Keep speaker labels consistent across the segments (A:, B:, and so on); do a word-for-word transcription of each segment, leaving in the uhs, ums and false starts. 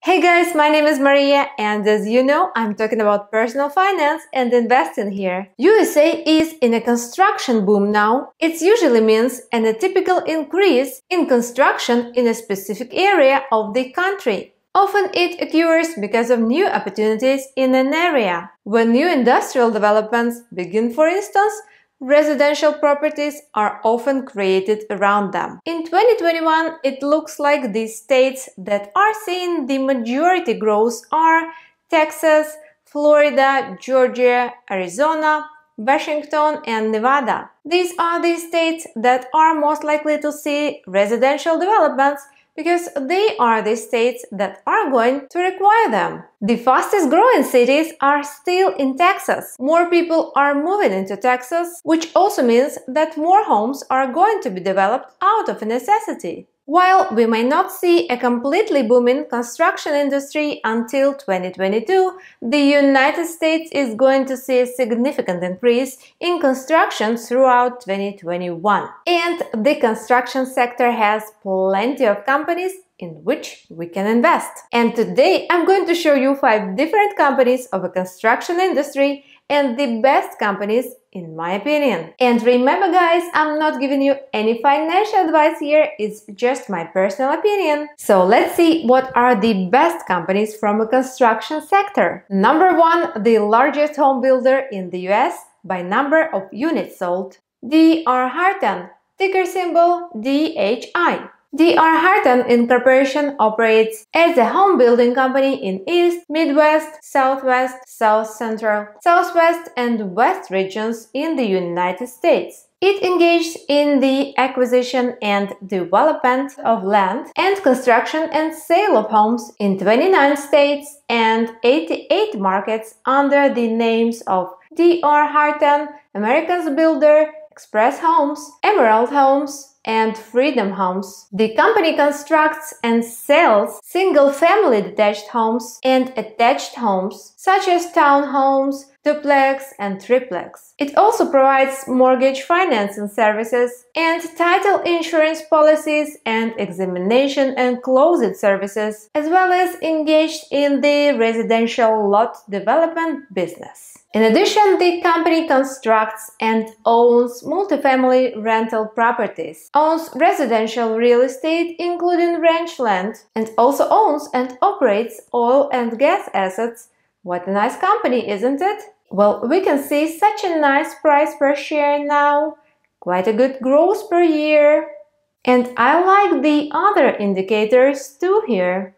A: Hey guys, my name is Maria and as you know, I'm talking about personal finance and investing here. U S A is in a construction boom now. It usually means an atypical increase in construction in a specific area of the country. Often it occurs because of new opportunities in an area. When new industrial developments begin, for instance, residential properties are often created around them. In twenty twenty-one, it looks like the states that are seeing the majority growth are Texas, Florida, Georgia, Arizona, Washington, and Nevada. These are the states that are most likely to see residential developments because they are the states that are going to require them. The fastest growing cities are still in Texas. More people are moving into Texas, which also means that more homes are going to be developed out of necessity. While we may not see a completely booming construction industry until twenty twenty-two, the United States is going to see a significant increase in construction throughout twenty twenty-one. And the construction sector has plenty of companies in which we can invest. And today I'm going to show you five different companies of a construction industry and the best companies in my opinion. And remember guys, I'm not giving you any financial advice here, it's just my personal opinion. So let's see what are the best companies from a construction sector. Number one, the largest home builder in the U S by number of units sold. D R Horton, ticker symbol D H I. D R Horton Incorporation operates as a home building company in East, Midwest, Southwest, South Central, Southwest, and West regions in the United States. It engaged in the acquisition and development of land and construction and sale of homes in twenty-nine states and eighty-eight markets under the names of D R Horton, America's Builder, Express Homes, Emerald Homes, and Freedom Homes. The company constructs and sells single-family detached homes and attached homes, such as townhomes, duplex, and triplex. It also provides mortgage financing services and title insurance policies and examination and closing services, as well as engaged in the residential lot development business. In addition, the company constructs and owns multifamily rental properties, owns residential real estate including ranch land, and also owns and operates oil and gas assets. What a nice company, isn't it? Well, we can see such a nice price per share now, quite a good growth per year. And I like the other indicators too here.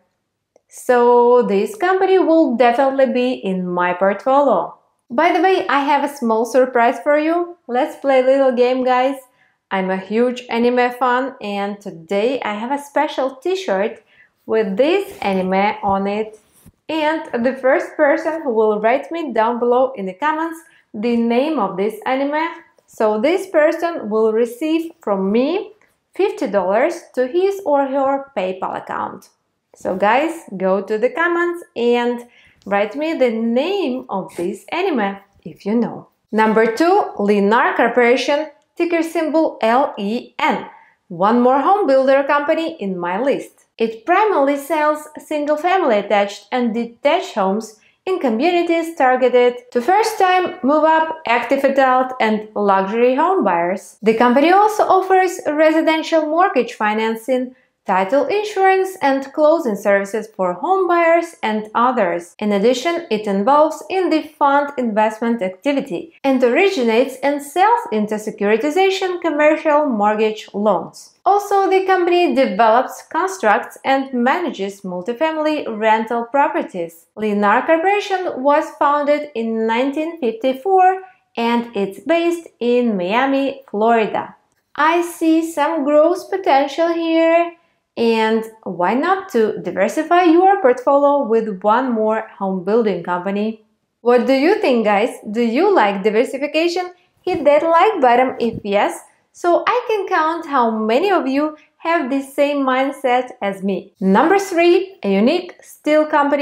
A: So this company will definitely be in my portfolio. By the way, I have a small surprise for you. Let's play a little game, guys. I'm a huge anime fan and today I have a special t-shirt with this anime on it. And the first person who will write me down below in the comments the name of this anime, so this person will receive from me fifty dollars to his or her PayPal account. So guys, go to the comments and write me the name of this anime if you know. Number two, Lennar Corporation, ticker symbol L E N. One more home builder company in my list. It primarily sells single-family attached and detached homes in communities targeted to first-time, move-up, active adult, and luxury home buyers. The company also offers residential mortgage financing, title insurance, and closing services for home buyers and others. In addition, it involves in the fund investment activity and originates and sells into securitization commercial mortgage loans. Also, the company develops, constructs, and manages multifamily rental properties. Lennar Corporation was founded in nineteen fifty-four and it's based in Miami, Florida. I see some growth potential here. And why not to diversify your portfolio with one more home building company? What do you think, guys? Do you like diversification? Hit that like button if yes, so I can count how many of you have the same mindset as me. Number three, a unique steel company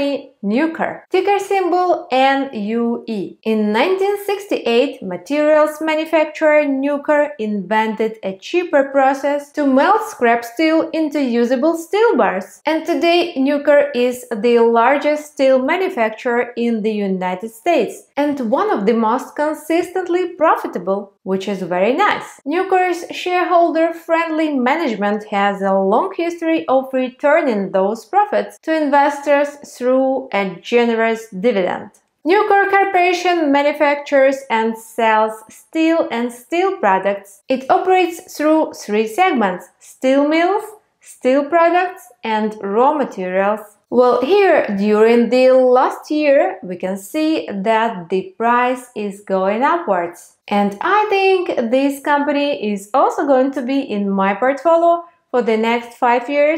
A: Nucor, ticker symbol N U E. In nineteen sixty-eight, materials manufacturer Nucor invented a cheaper process to melt scrap steel into usable steel bars. And today, Nucor is the largest steel manufacturer in the United States and one of the most consistently profitable, which is very nice. Nucor's shareholder-friendly management has a long history of returning those profits to investors through a generous dividend. Nucor Corporation manufactures and sells steel and steel products. It operates through three segments: steel mills, steel products, and raw materials. Well, here, during the last year, we can see that the price is going upwards. And I think this company is also going to be in my portfolio for the next five years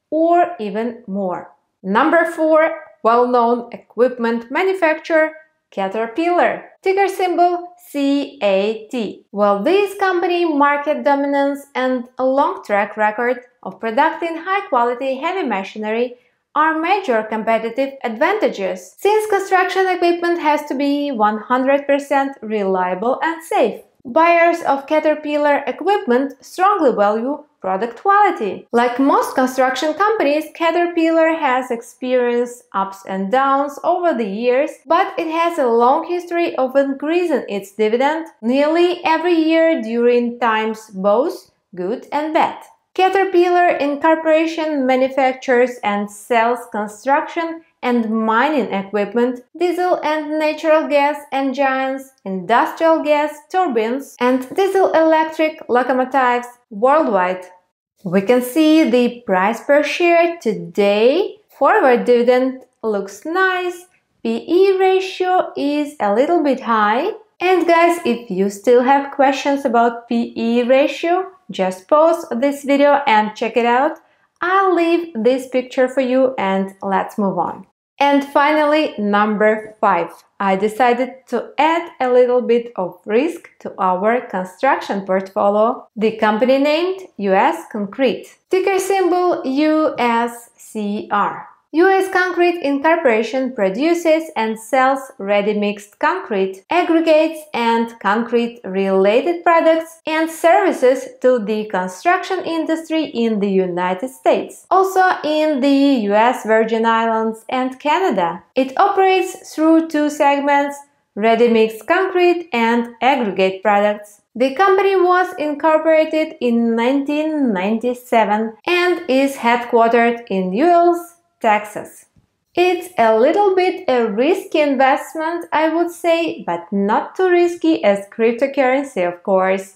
A: or even more. Number four, well-known equipment manufacturer Caterpillar, ticker symbol C A T. Well, this company market dominance and a long track record of producing high-quality heavy machinery are major competitive advantages, since construction equipment has to be one hundred percent reliable and safe. Buyers of Caterpillar equipment strongly value product quality. Like most construction companies, Caterpillar has experienced ups and downs over the years, but it has a long history of increasing its dividend nearly every year during times both good and bad. Caterpillar Incorporation manufactures and sells construction and mining equipment, diesel and natural gas engines, industrial gas turbines, and diesel-electric locomotives worldwide. We can see the price per share today. Forward dividend looks nice. P E ratio is a little bit high. And guys, if you still have questions about P E ratio, just pause this video and check it out. I'll leave this picture for you and let's move on. And finally, number five. I decided to add a little bit of risk to our construction portfolio. The company named U S Concrete, ticker symbol U S C R. U S Concrete Incorporation produces and sells ready-mixed concrete, aggregates, and concrete-related products and services to the construction industry in the United States, also in the U S Virgin Islands and Canada. It operates through two segments: ready-mixed concrete and aggregate products. The company was incorporated in nineteen ninety-seven and is headquartered in Ulm, Texas. It's a little bit a risky investment, I would say, but not too risky as cryptocurrency, of course.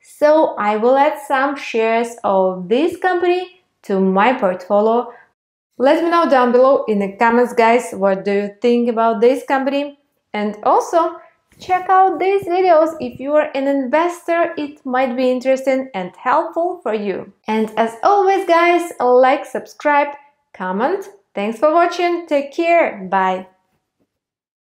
A: So I will add some shares of this company to my portfolio. Let me know down below in the comments, guys, what do you think about this company? And also, check out these videos if you are an investor. It might be interesting and helpful for you. And as always, guys, like, subscribe, comment. Thanks for watching. Take care. Bye.